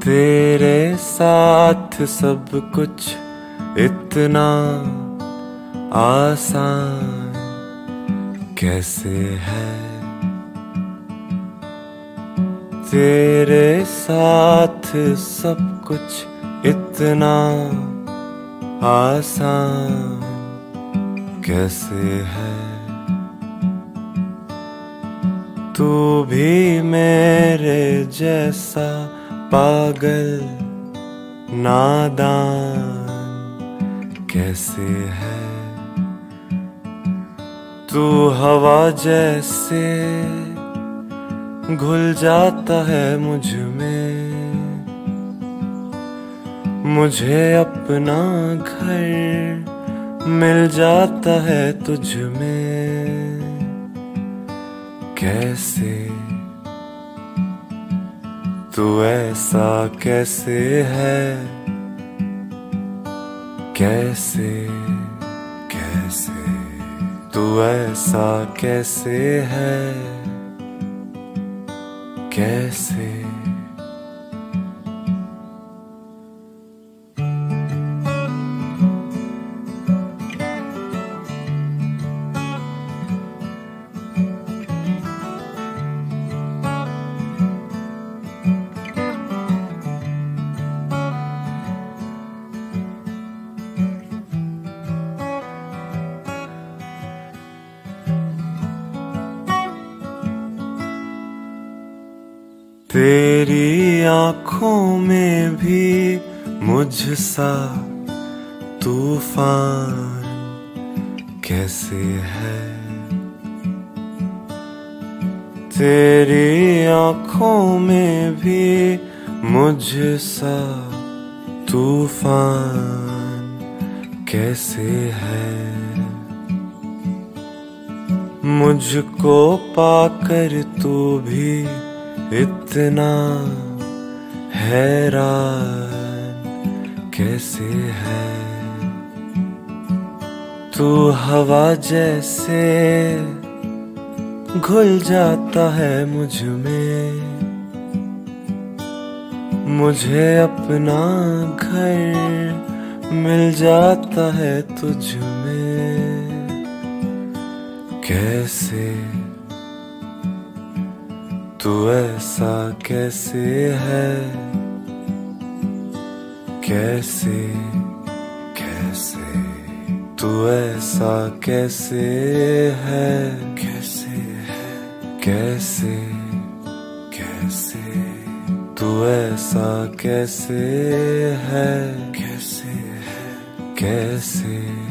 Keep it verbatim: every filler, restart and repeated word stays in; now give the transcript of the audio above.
तेरे साथ सब कुछ इतना आसान कैसे है। तेरे साथ सब कुछ इतना आसान कैसे है। तू भी मेरे जैसा पागल नादान कैसे है। तू हवा जैसे घुल जाता है मुझ में, मुझे अपना घर मिल जाता है तुझ में। कैसे तू ऐसा कैसे है, कैसे कैसे तू ऐसा कैसे है, कैसे। तेरी आँखों में भी मुझसा तूफान कैसे है। तेरी आँखों में भी मुझसा तूफान कैसे है। मुझको पाकर तू भी इतना हैरान कैसे है। तू हवा जैसे घुल जाता है मुझ में, मुझे अपना घर मिल जाता है तुझ में। कैसे तू ऐसा कैसे है, कैसे कैसे तू ऐसा कैसे है, कैसे है, कैसे कैसे तू ऐसा कैसे है, कैसे है, कैसे।